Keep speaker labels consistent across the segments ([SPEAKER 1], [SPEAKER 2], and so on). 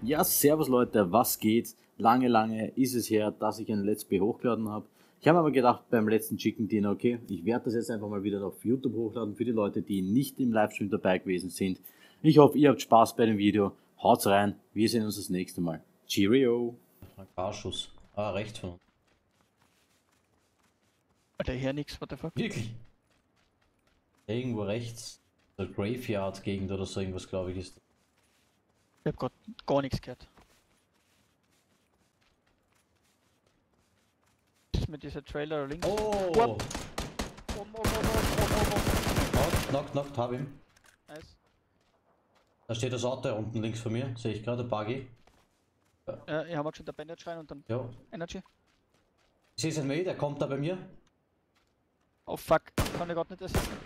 [SPEAKER 1] Ja, servus Leute, was geht? Lange ist es her, dass ich ein Let's Play hochgeladen habe. Ich habe aber gedacht beim letzten Chicken Dinner, okay, ich werde das jetzt einfach mal wieder auf YouTube hochladen für die Leute, die nicht im Livestream dabei gewesen sind. Ich hoffe, ihr habt Spaß bei dem Video. Haut's rein, wir sehen uns das nächste Mal. Cheerio!
[SPEAKER 2] Ein Fahrschuss. Ah, rechts von uns.
[SPEAKER 3] Alter, hier nix, what the fuck?
[SPEAKER 2] Wirklich? Irgendwo rechts. Der Graveyard-Gegend oder so irgendwas, glaube ich, ist.
[SPEAKER 3] Ich hab grad gar nichts gehört. Was ist mit dieser Trailer links?
[SPEAKER 2] Oh!
[SPEAKER 3] Knock,
[SPEAKER 2] Knock, hab ihn.
[SPEAKER 3] Nice.
[SPEAKER 2] Da steht das Auto unten links von mir. Sehe ich gerade, Buggy.
[SPEAKER 3] Ich habe schon der Bandage rein und dann
[SPEAKER 2] Ja.
[SPEAKER 3] Energy.
[SPEAKER 2] Ich sehe sein Mate, der kommt da bei mir.
[SPEAKER 3] Oh fuck, kann ich grad nicht assisten.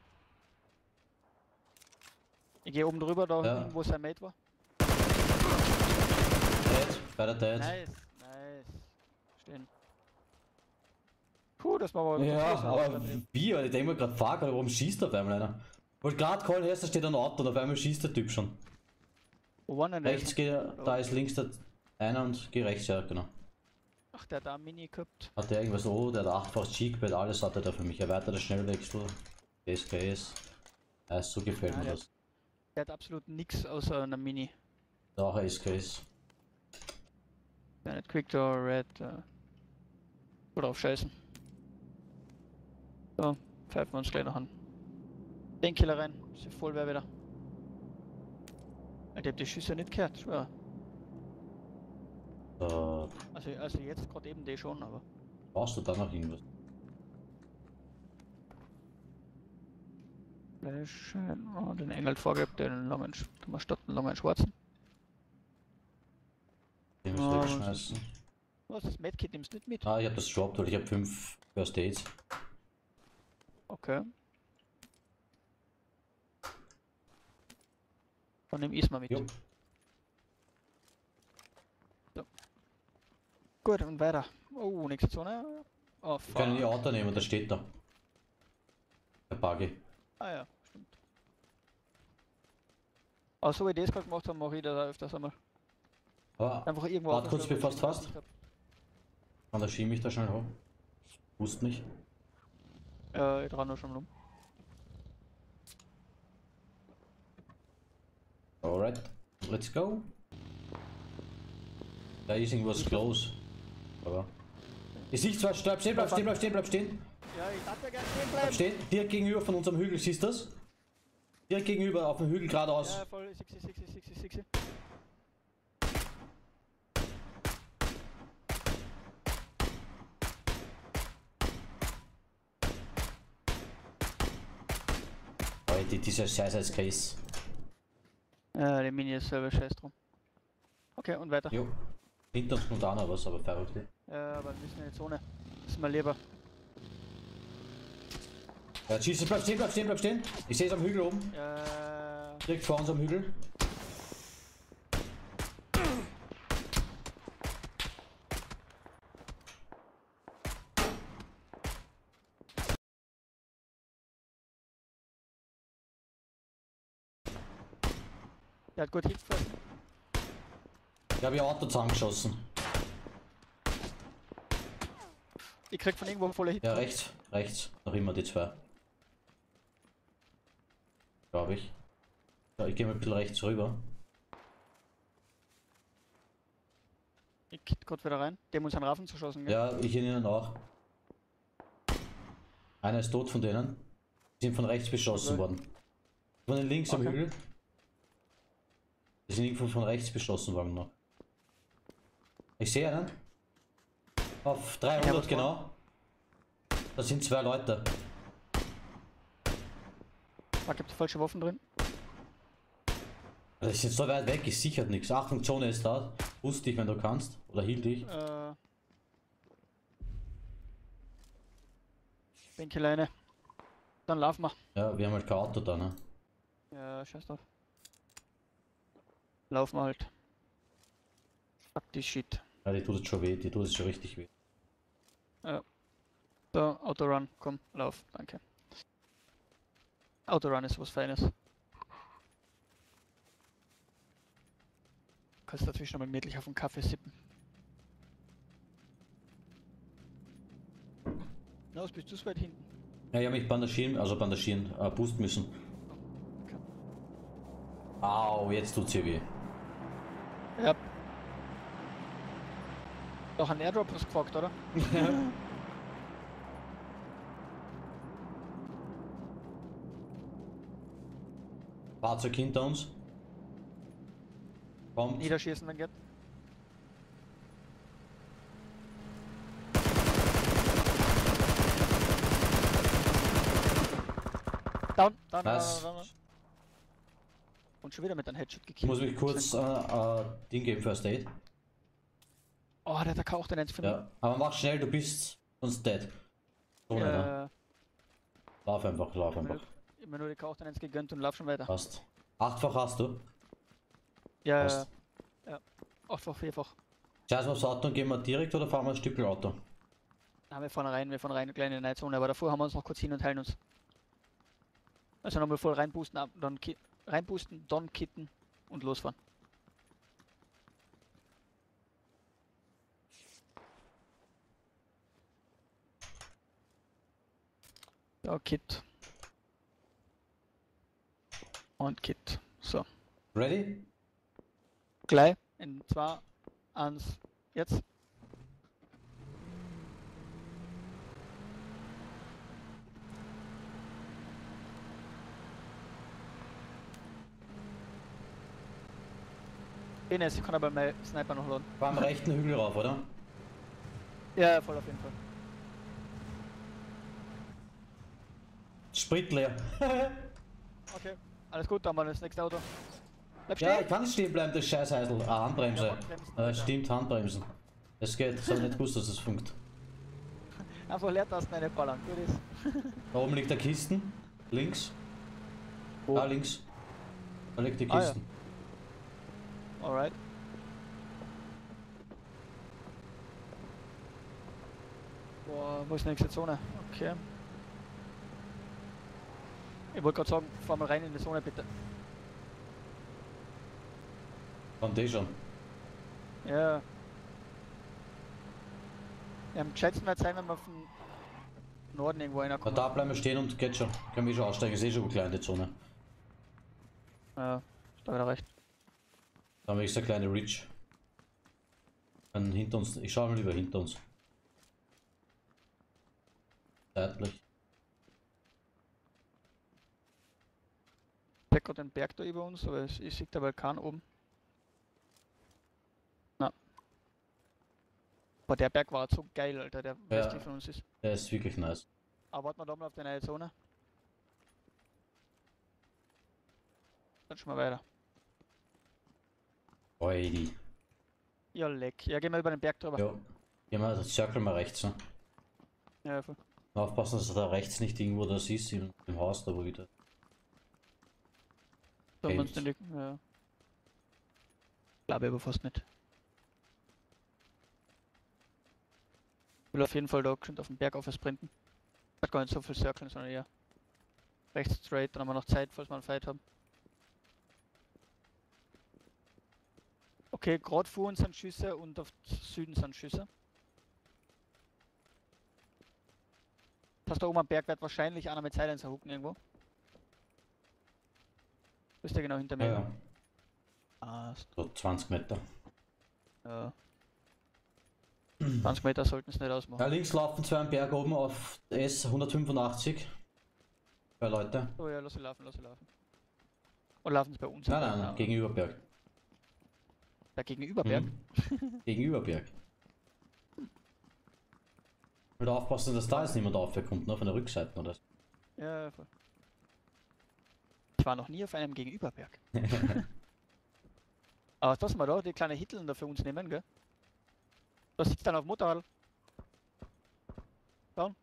[SPEAKER 3] Ich gehe oben drüber, da
[SPEAKER 2] Ja.
[SPEAKER 3] wo sein Mate war.
[SPEAKER 2] Dead, beide dead.
[SPEAKER 3] Nice. Stehen. Puh, das war aber
[SPEAKER 2] Ja,
[SPEAKER 3] das
[SPEAKER 2] aber wie? Ich denke mir gerade, fuck, warum schießt auf einmal einer? Wollte gerade callen, da steht ein Auto und auf einmal schießt der Typ schon.
[SPEAKER 3] Wo war denn
[SPEAKER 2] Rechts geht er, da ist links der einer und geh rechts, ja, genau.
[SPEAKER 3] Ach, der hat da ein Mini gehabt.
[SPEAKER 2] Hat der irgendwas, oh, der hat 8-fach Cheekpad, alles hat er da für mich. Erweiterter Schnellwechsel, SKS. So gefällt mir
[SPEAKER 3] der,
[SPEAKER 2] das.
[SPEAKER 3] der hat absolut nix außer einer Mini.
[SPEAKER 2] Auch ein SKS.
[SPEAKER 3] Ja, nicht Quick Draw, Red. Oder auf Scheißen. So, pfeifen wir uns gleich noch an. Den Killer rein, ist ja voll wer wieder. Ich hab die Schüsse nicht gehört, schwör. Also jetzt gerade eben die schon, aber.
[SPEAKER 2] Brauchst du da noch irgendwas?
[SPEAKER 3] Flash, oh, den Engel vorgibt, den langen, statt den langen schwarzen.
[SPEAKER 2] Den
[SPEAKER 3] Oh,
[SPEAKER 2] muss wegschmeißen.
[SPEAKER 3] Was, das Medkit nimmst du nicht mit?
[SPEAKER 2] Ah, ich hab das gedroppt, weil ich hab 5 First Aids.
[SPEAKER 3] Okay. Dann nimm Isma mit.
[SPEAKER 2] Jo.
[SPEAKER 3] So. Gut, und weiter. Oh, nächste Zone. Oh,
[SPEAKER 2] Wir können ihr
[SPEAKER 3] fuck.
[SPEAKER 2] Auto nehmen, das steht da. Der Buggy.
[SPEAKER 3] Ah ja, stimmt. Aber so wie die es gerade gemacht haben, mache ich das auch öfters einmal.
[SPEAKER 2] Aber
[SPEAKER 3] Einfach irgendwo
[SPEAKER 2] warte kurz,
[SPEAKER 3] aufstellen,
[SPEAKER 2] bevor
[SPEAKER 3] wo
[SPEAKER 2] du
[SPEAKER 3] ich
[SPEAKER 2] fast.
[SPEAKER 3] nicht hab.
[SPEAKER 2] Und da schiebe ich da schnell hoch. Wusst nicht.
[SPEAKER 3] Ich dran nur schon rum.
[SPEAKER 2] Alright, let's go. Da ist irgendwas close. Aber. Ich sehe zwar, bleib stehen.
[SPEAKER 3] Ja, ich darf ja gerne stehen
[SPEAKER 2] Bleib
[SPEAKER 3] bleiben.
[SPEAKER 2] stehen. Direkt gegenüber von unserem Hügel, siehst du das? Direkt gegenüber auf dem Hügel geradeaus.
[SPEAKER 3] Ja, voll, 60.
[SPEAKER 2] Oh, dieser scheiß Case.
[SPEAKER 3] Ja, die Mini ist selber scheiß drum. Okay, und weiter.
[SPEAKER 2] Jo. Hinter uns kommt auch noch was, aber verrückt.
[SPEAKER 3] Ja, aber wir müssen in die Zone. Das ist mal lieber.
[SPEAKER 2] Ja, schieß, bleib stehen. Ich sehe es am Hügel oben.
[SPEAKER 3] Ja,
[SPEAKER 2] Direkt vor uns am Hügel.
[SPEAKER 3] der hat gut Hit gefressen.
[SPEAKER 2] Ich habe ihr Auto zusammengeschossen.
[SPEAKER 3] Ich krieg von irgendwo volle Hit.
[SPEAKER 2] Ja, rechts. Noch immer die zwei. Glaube ich. Ja, ich gehe mal ein bisschen rechts rüber.
[SPEAKER 3] Ich kick grad wieder rein. Die haben uns einen Raffen zerschossen, gell?
[SPEAKER 2] Ja, ich ihnen auch. Einer ist tot von denen. Die sind von rechts beschossen worden. Von den links am
[SPEAKER 3] Okay.
[SPEAKER 2] Hügel. Die sind irgendwo von rechts beschossen worden noch. Ich sehe einen. Auf 300 genau. Da sind zwei Leute.
[SPEAKER 3] Da gibt es falsche Waffen drin.
[SPEAKER 2] Das ist jetzt so weit weg, ist sicher nichts. Achtung, Zone ist da. Wusste dich, wenn du kannst. Oder hielt dich.
[SPEAKER 3] Denke alleine. Dann laufen wir.
[SPEAKER 2] Ja, wir haben halt kein Auto da, ne?
[SPEAKER 3] Ja, scheiß drauf. Laufen wir halt. Fuck die Shit.
[SPEAKER 2] Ja, die tut es schon weh, die tut es schon richtig weh.
[SPEAKER 3] Ja. So, Autorun, komm, lauf, danke. Autorun ist was Feines. kannst dazwischen nochmal gemütlich auf einen Kaffee sippen. Na, was bist du so weit hinten?
[SPEAKER 2] Ja, ich habe mich bandagieren, boosten müssen.
[SPEAKER 3] Okay.
[SPEAKER 2] Au, jetzt tut's hier weh.
[SPEAKER 3] Ja. Doch ein Airdrop hast du gefragt, oder?
[SPEAKER 2] Fahrzeug hinter uns. Kommt.
[SPEAKER 3] Niederschießen, wenn geht. Down.
[SPEAKER 2] Nice.
[SPEAKER 3] Und schon wieder mit einem Headshot
[SPEAKER 2] Ich
[SPEAKER 3] gekillt.
[SPEAKER 2] muss mich kurz Ding geben, First Aid.
[SPEAKER 3] Oh, der hat auch den eins von mir.
[SPEAKER 2] Ja, aber mach schnell, du bist sonst dead. So ne? Lauf einfach.
[SPEAKER 3] Ich hab mir nur die Kauch eins gegönnt und lauf schon weiter.
[SPEAKER 2] Passt. 8-fach hast du.
[SPEAKER 3] Ja,
[SPEAKER 2] Passt.
[SPEAKER 3] ja. 8-fach, 4-fach.
[SPEAKER 2] Scheiß mal aufs Auto und gehen wir direkt oder fahren wir ein Stückel Auto?
[SPEAKER 3] Na, wir fahren rein, eine kleine Neidzone, aber davor haben wir uns noch kurz hin und heilen uns. Also nochmal voll reinboosten, dann kitten und losfahren. Ja, Kit. Und Kit. So.
[SPEAKER 2] Ready?
[SPEAKER 3] Gleich. In 2, 1, jetzt. Ines, ich kann aber mein Sniper noch laden.
[SPEAKER 2] Fahren am rechten Hügel rauf, oder?
[SPEAKER 3] Ja, voll auf jeden Fall.
[SPEAKER 2] Sprit leer.
[SPEAKER 3] Okay, alles gut, dann mal das nächste Auto. Bleib
[SPEAKER 2] Ja,
[SPEAKER 3] stehen!
[SPEAKER 2] ich kann nicht stehen bleiben, das scheiß Heisel. Handbremse.
[SPEAKER 3] Ja, Handbremsen.
[SPEAKER 2] Stimmt, Handbremsen. Das geht, ich hab nicht gewusst, dass das funkt.
[SPEAKER 3] Einfach Leertasten reinballern, gut ist.
[SPEAKER 2] Da oben liegt der Kisten. Links.
[SPEAKER 3] Wo?
[SPEAKER 2] Da links. Da liegt die
[SPEAKER 3] Ah, ja.
[SPEAKER 2] Kisten.
[SPEAKER 3] Alright. Boah, wo ist die nächste Zone? Okay. Ich wollte gerade sagen, fahr mal rein in die Zone bitte.
[SPEAKER 2] Kommt eh schon.
[SPEAKER 3] Ja. Ja, am gescheitsten wird sein, wenn wir von Norden irgendwo
[SPEAKER 2] Na,
[SPEAKER 3] reinkommen.
[SPEAKER 2] da bleiben wir stehen und geht schon. Können wir schon aussteigen, ist eh schon eine kleine Zone.
[SPEAKER 3] Ja, ist da wieder recht.
[SPEAKER 2] Da haben wir eine kleine Ridge. Dann hinter uns, ich schaue mal lieber hinter uns. Seitlich.
[SPEAKER 3] Ich sehe gerade den Berg da über uns, aber ich sehe der Vulkan oben. Na. Aber der Berg war so geil, Alter, der westlich von uns ist.
[SPEAKER 2] Der ist wirklich nice.
[SPEAKER 3] Aber warten wir da mal auf die neue Zone. Dann schon mal weiter.
[SPEAKER 2] Oidi.
[SPEAKER 3] Ja, leck. Ja, gehen wir über den Berg drüber.
[SPEAKER 2] Ja. Gehen wir das Circle mal rechts, ne?
[SPEAKER 3] Ja, voll.
[SPEAKER 2] Aufpassen, dass da rechts nicht irgendwo das ist, im Haus da wo wieder.
[SPEAKER 3] So haben wir uns den Rücken, ja. Glaube aber fast nicht. Ich will auf jeden Fall da geschwind auf den Berg auf sprinten. Ich gar nicht so viel circlen, sondern eher rechts straight, dann haben wir noch Zeit, falls wir einen Fight haben. Okay, gerade vor uns sind Schüsse und auf Süden sind Schüsse. Das heißt, da oben am Berg wird wahrscheinlich einer mit Silencer hucken irgendwo. Ist der genau hinter mir?
[SPEAKER 2] Ja,
[SPEAKER 3] Ah,
[SPEAKER 2] so 20 Meter.
[SPEAKER 3] ja. 20 Meter sollten es nicht
[SPEAKER 2] Ja,
[SPEAKER 3] ausmachen.
[SPEAKER 2] links laufen zwei am Berg oben auf S 185. Zwei Leute.
[SPEAKER 3] Oh ja, lass sie laufen. Und laufen sie bei uns?
[SPEAKER 2] Nein, gegenüber Berg.
[SPEAKER 3] Der Gegenüberberg?
[SPEAKER 2] Gegenüber Berg. Ich will aufpassen, dass da jetzt niemand aufkommt, nur von der Rückseite oder so.
[SPEAKER 3] Ja, voll. Ich war noch nie auf einem Gegenüberberg. Aber was wir da, die kleine Hitteln da für uns nehmen, gell? Da sitzt dann auf dem Motorrad. Schauen.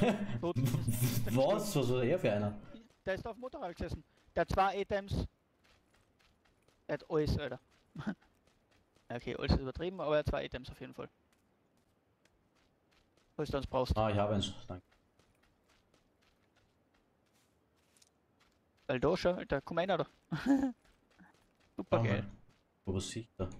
[SPEAKER 2] Was? Was war der für einer?
[SPEAKER 3] Der ist da auf dem Motorrad gesessen. Der hat 2 E-Times. Er hat alles, Alter. Okay, alles ist übertrieben, aber er hat 2 E-Times auf jeden Fall. Falls du uns brauchst.
[SPEAKER 2] Ah, ich habe eins. Danke.
[SPEAKER 3] Weil da schon, Alter, komm rein, da. Super
[SPEAKER 2] Schau
[SPEAKER 3] geil.
[SPEAKER 2] mal. Wo was sieht da?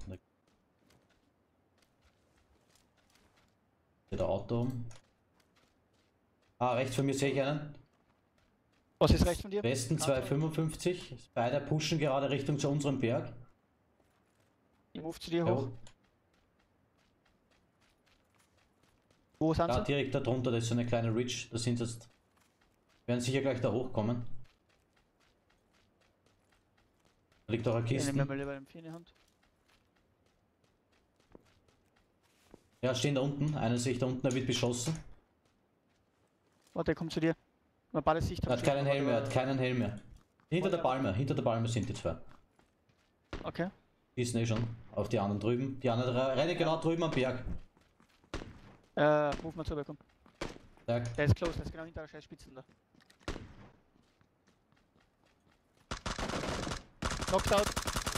[SPEAKER 2] Der Auto um. Ah, rechts von mir sehe ich einen.
[SPEAKER 3] Was ist rechts von dir?
[SPEAKER 2] Westen 255. Beide pushen gerade Richtung zu unserem Berg.
[SPEAKER 3] Ich move zu dir
[SPEAKER 2] Ja,
[SPEAKER 3] hoch. Wo sind
[SPEAKER 2] da
[SPEAKER 3] sie?
[SPEAKER 2] direkt da drunter, das ist so eine kleine Ridge. Da sind sie jetzt. Werden sicher gleich da hochkommen. Da liegt auch eine
[SPEAKER 3] Ich nehme
[SPEAKER 2] Kiste.
[SPEAKER 3] mal lieber eine Hand.
[SPEAKER 2] Ja, stehen da unten. Einer sehe ich da unten, er wird beschossen.
[SPEAKER 3] Warte, komm zu dir. Mal beide Sicht
[SPEAKER 2] Er hat keinen Helm mehr, er hat keinen Helm mehr. Hinter der Palme sind die zwei.
[SPEAKER 3] Okay.
[SPEAKER 2] Die sind eh schon auf die anderen drüben. Die anderen rennen genau drüben am Berg.
[SPEAKER 3] Ruf mal zu, komm.
[SPEAKER 2] Zack.
[SPEAKER 3] Der ist close, der ist genau hinter der scheiß Spitzen da. Knocked out,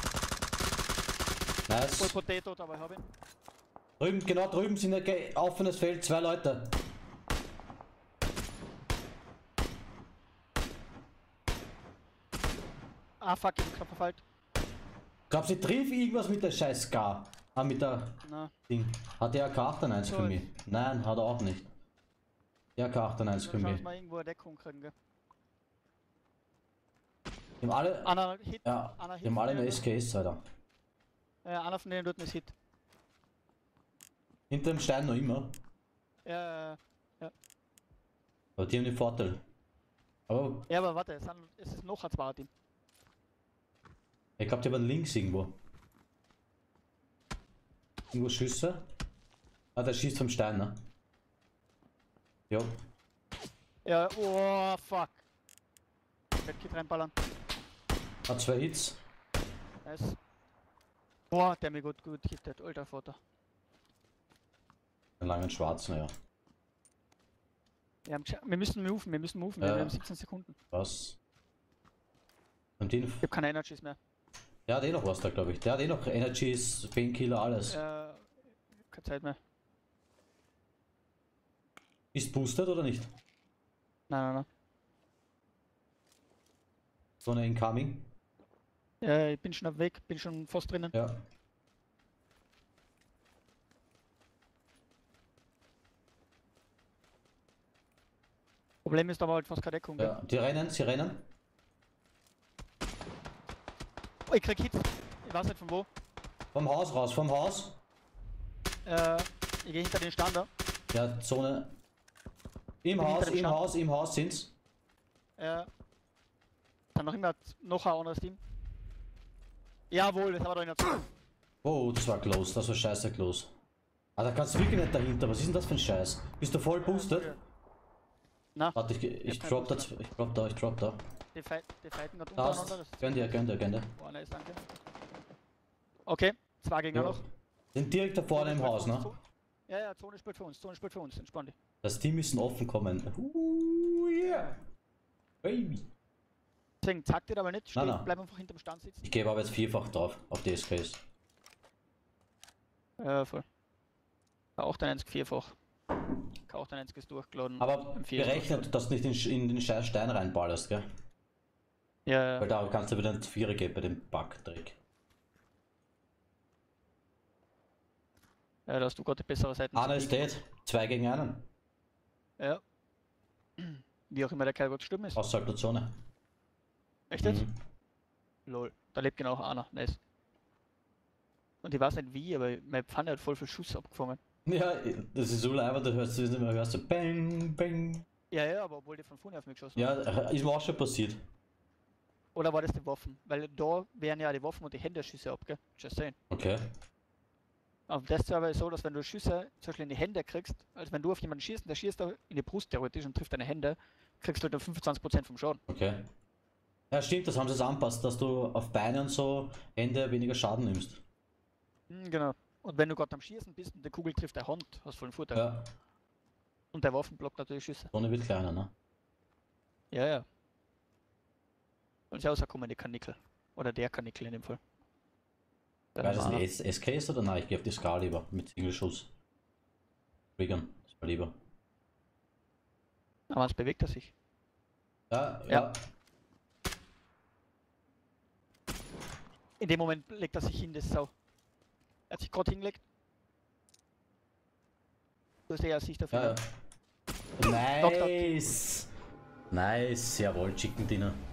[SPEAKER 3] voll
[SPEAKER 2] Nice.
[SPEAKER 3] Potato, aber ich hab ihn.
[SPEAKER 2] Drüben, genau drüben sind ein offenes Feld, zwei Leute.
[SPEAKER 3] Ah fuck, ich hab Knopf verfallt.
[SPEAKER 2] Glaubst du, ich triff irgendwas mit der scheiß Scar? Ah, mit der
[SPEAKER 3] Na,
[SPEAKER 2] Ding. Hat der AK-81 für
[SPEAKER 3] So,
[SPEAKER 2] mich? Nein, hat er auch nicht. Der AK-81 für
[SPEAKER 3] schauen wir
[SPEAKER 2] mich.
[SPEAKER 3] mal irgendwo eine Deckung kriegen, gell.
[SPEAKER 2] Die haben alle,
[SPEAKER 3] Einer Hit,
[SPEAKER 2] ja,
[SPEAKER 3] einer
[SPEAKER 2] die haben alle eine
[SPEAKER 3] von denen,
[SPEAKER 2] SKS, Alter.
[SPEAKER 3] einer von denen tut mir Hit.
[SPEAKER 2] Hinter dem Stein noch immer.
[SPEAKER 3] Ja,
[SPEAKER 2] Aber die haben den Vorteil. Oh,
[SPEAKER 3] ja, aber warte, es ist noch ein Zweiter-Team.
[SPEAKER 2] ich glaube, die waren links irgendwo. Irgendwo Schüsse. Ah, der schießt vom Stein, ne? Ja.
[SPEAKER 3] Ja, oh fuck. Medkit reinballern.
[SPEAKER 2] Hat zwei Hits.
[SPEAKER 3] Nice. Boah, der mir gut hittet, alter Vater.
[SPEAKER 2] Den langen schwarzen, ja.
[SPEAKER 3] Wir müssen moven, wir
[SPEAKER 2] Ja.
[SPEAKER 3] haben 17 Sekunden.
[SPEAKER 2] Was? Und den.
[SPEAKER 3] Ich hab keine Energies mehr.
[SPEAKER 2] Der hat eh noch was da, glaube ich. Der hat eh noch Energies, Painkiller, alles.
[SPEAKER 3] Keine Zeit mehr.
[SPEAKER 2] Ist boosted oder nicht?
[SPEAKER 3] Nein.
[SPEAKER 2] So eine Incoming?
[SPEAKER 3] Ich bin schon auf Weg, bin schon fast drinnen.
[SPEAKER 2] Ja.
[SPEAKER 3] Problem ist aber halt fast keine Deckung.
[SPEAKER 2] Ja. Die rennen, sie rennen.
[SPEAKER 3] Oh, ich krieg Hits. Ich weiß nicht von wo.
[SPEAKER 2] Vom Haus raus, vom Haus.
[SPEAKER 3] Ich gehe hinter den Stand da.
[SPEAKER 2] Ja, Zone. Im
[SPEAKER 3] Bin
[SPEAKER 2] Haus,
[SPEAKER 3] hinter dem
[SPEAKER 2] im
[SPEAKER 3] Stand.
[SPEAKER 2] Haus, im Haus sind's.
[SPEAKER 3] Dann noch immer noch ein anderes Team. Jawohl, das haben wir da in der Zone.
[SPEAKER 2] Oh, das war close, das war scheiße close. Ah, da kannst du wirklich nicht dahinter. Was ist denn das für ein Scheiß? Bist du voll boosted?
[SPEAKER 3] Na,
[SPEAKER 2] Warte, ich
[SPEAKER 3] keinen
[SPEAKER 2] drop da,
[SPEAKER 3] Booster.
[SPEAKER 2] ich drop da.
[SPEAKER 3] die fighten gerade
[SPEAKER 2] Da
[SPEAKER 3] untereinander.
[SPEAKER 2] hast, gönn dir.
[SPEAKER 3] Boah, nice, danke. Okay, zwei Gegner
[SPEAKER 2] Ja.
[SPEAKER 3] noch.
[SPEAKER 2] Sind direkt da vorne im
[SPEAKER 3] Zone
[SPEAKER 2] Haus,
[SPEAKER 3] spielt für
[SPEAKER 2] ne?
[SPEAKER 3] uns. Ja, Zone spielt für uns, entspann dich.
[SPEAKER 2] Das Team müssen offen kommen. Yeah. Baby.
[SPEAKER 3] Deswegen zack dir aber nicht, steh,
[SPEAKER 2] Nein.
[SPEAKER 3] bleib einfach hinterm Stand sitzen.
[SPEAKER 2] Ich gebe aber jetzt vierfach drauf, auf die SKS.
[SPEAKER 3] Voll. Auch dein 1 vierfach. Auch dein 1 ist durchgeladen.
[SPEAKER 2] Aber
[SPEAKER 3] Im Vier ist
[SPEAKER 2] berechnet, dass du nicht in den scheiß Stein reinballerst, gell?
[SPEAKER 3] Ja,
[SPEAKER 2] Weil da kannst du wieder einen Vierer geben bei dem Bug-Trick.
[SPEAKER 3] da hast du gerade die bessere Seite.
[SPEAKER 2] Einer ist dead, 2 gegen einen.
[SPEAKER 3] Ja. Wie auch immer der Kerl gerade gestorben ist.
[SPEAKER 2] Außerhalb der Zone.
[SPEAKER 3] Echt jetzt?
[SPEAKER 2] Mhm.
[SPEAKER 3] Lol. Da lebt genau einer. Nice. Und ich weiß nicht wie, aber meine Pfanne hat voll viel Schuss abgefangen.
[SPEAKER 2] Ja, das ist so einfach, da hörst du bang, bang.
[SPEAKER 3] Ja, aber obwohl die von vorne auf mich geschossen
[SPEAKER 2] Ja, ist mir auch schon passiert.
[SPEAKER 3] Oder war das die Waffen? Weil da wären ja die Waffen und die Hände-Schüsse ab, gell? Just saying.
[SPEAKER 2] Okay.
[SPEAKER 3] Auf das Server ist so, dass wenn du Schüsse zum Beispiel in die Hände kriegst, also wenn du auf jemanden schießt, der schießt da in die Brust theoretisch und trifft deine Hände, kriegst du halt dann 25% vom Schaden.
[SPEAKER 2] Okay. Ja, stimmt, das haben sie jetzt anpasst, dass du auf Beine und so Hände weniger Schaden nimmst.
[SPEAKER 3] Genau. Und wenn du gerade am Schießen bist und die Kugel trifft der Hand, hast du voll einen Vorteil.
[SPEAKER 2] Ja,
[SPEAKER 3] Und der Waffen blockt natürlich Schüsse.
[SPEAKER 2] Zone wird kleiner, ne?
[SPEAKER 3] Ja. Und ja rauskommen die Kanickel. Oder der Kanickel in dem Fall. Der
[SPEAKER 2] Weil das ein
[SPEAKER 3] Normale.
[SPEAKER 2] SKS oder nein? Ich gehe auf die Ska lieber mit Single-Schuss. Triggern, das war lieber.
[SPEAKER 3] Aber es bewegt er sich.
[SPEAKER 2] Ja.
[SPEAKER 3] Ja. In dem Moment legt er sich hin, das Sau. Er hat sich gerade hingelegt. Du hast ja Sicht dafür.
[SPEAKER 2] Ja, ja. Nice! Nice, jawohl, Chicken Dinner.